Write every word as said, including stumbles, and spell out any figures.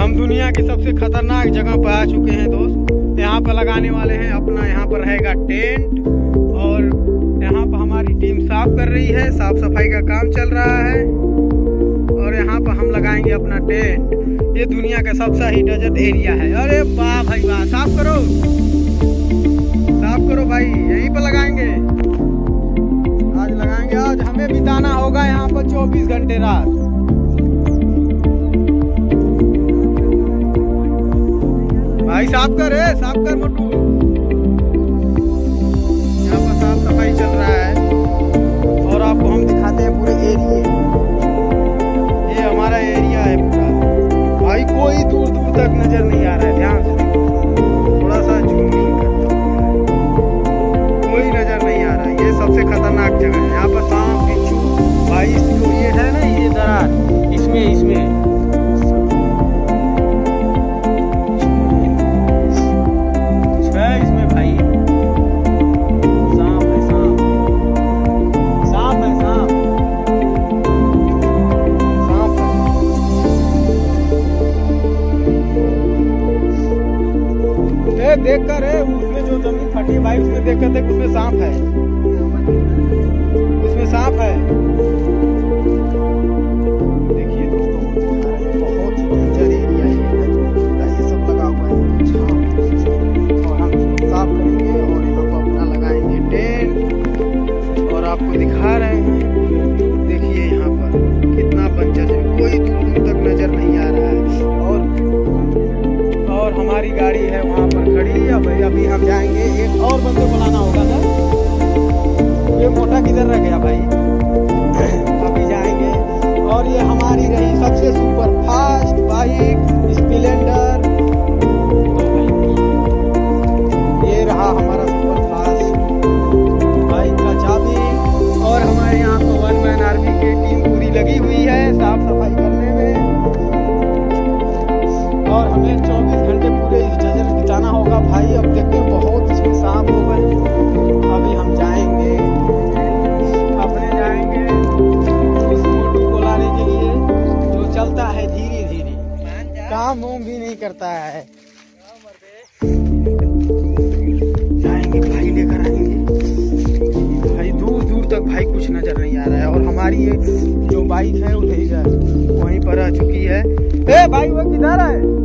हम दुनिया की सबसे खतरनाक जगह पर आ चुके हैं दोस्त। यहाँ पर लगाने वाले हैं अपना, यहाँ पर रहेगा टेंट और यहाँ पर हमारी टीम साफ कर रही है, साफ सफाई का काम चल रहा है और यहाँ पर हम लगाएंगे अपना टेंट। ये दुनिया का सबसे ही डेजर्ट एरिया है। अरे वाह भाई वाह, साफ करो साफ करो भाई, यहीं पर लगाएंगे आज लगाएंगे आज हमें बिताना होगा यहाँ पर चौबीस घंटे रात। भाई साफ कर है, साफ कर मोटू। यहाँ पर साफ सफाई चल रहा है और आपको हम दिखाते हैं पूरे एरिया। ये हमारा एरिया है पूरा भाई, कोई दूर दूर तक नजर नहीं आ रहा है। ध्यान से थोड़ा सा जूमिंग करता हूं, कोई नजर नहीं आ रहा है। ये सबसे खतरनाक जगह है। यहाँ पर सांप बिच्छू भाई, इसको ये है ना ये दरार, इसमें इसमें देख कर है उसमें जो जमीन फटी भाई, उसमें देख कर देख उसमें सांप है, उसमें सांप है। देखिए दोस्तों, बहुत ही डेंजर एरिया है, ये सब लगा हुआ है और हम इसको साफ करेंगे और यहाँ पर अपना लगाएंगे टेंट और आपको दिखा रहे हैं। देखिए यहाँ पर कितना बंजर है, कोई दूर दूर तक नजर नहीं आ रहा है और और हमारी गाड़ी है वहाँ पर खड़ी। अब अभी हम जाएंगे, एक और बंदे को लाना होगा ना। ये मोटा किधर रह गया भाई? अभी जाएंगे और ये हमारी रही सबसे सुपर फास्ट बाइक स्प्लेंडर। ये रहा हमारा सुपर फास्ट बाइक का चाबी और हमारे यहाँ तो वन मैन आर्मी की टीम पूरी लगी हुई है साफ सफाई करने में और हमें चौबीस घंटे पूरे इस डेजर्ट बिताना होगा भाई। अब देखते हैं बहुत इसमें सांप हो गए। अभी हम जाएंगे, अपने जाएंगे उस मोटू को लाने के लिए जो चलता है धीरे धीरे, काम वाम भी नहीं करता है। जाएंगे भाई, लेकर आएंगे भाई, दूर दूर तक भाई कुछ नजर नहीं आ रहा है और हमारी ये जो बाइक है वो वहीं पर आ चुकी है। ए भाई वो किधर है?